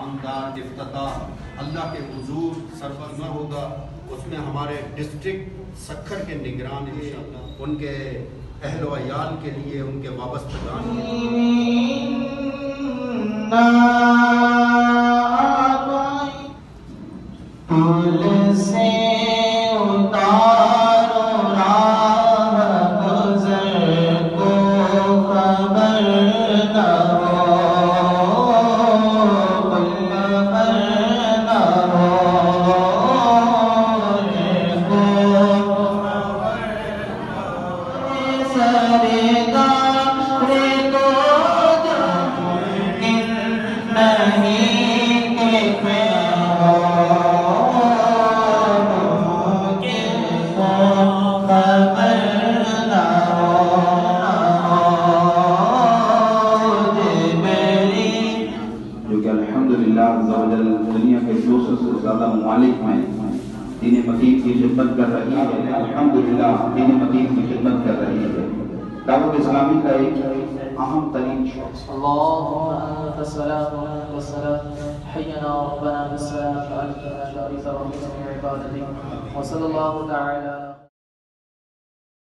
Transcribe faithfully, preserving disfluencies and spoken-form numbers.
شاندار افتتاح اللہ کے حضور سرور نہ ہوگا، اس میں ہمارے ڈسٹرکٹ سکھر کے نگران انشاءاللہ ان کے اہل و عیال کے لیے، ان کے وابستگان کے دین مقیم کی خدمت کر رہی ہے، الحمدللہ دین مقیم کی خدمت کر رہی ہے۔ دعوت اسلامی کا ایک اہم ترین شعبہ اللہم انت السلام و انت السلام حینا ربنا بالسلام فألقنا شارف ربنا عبادتك وصلی اللہ تعالی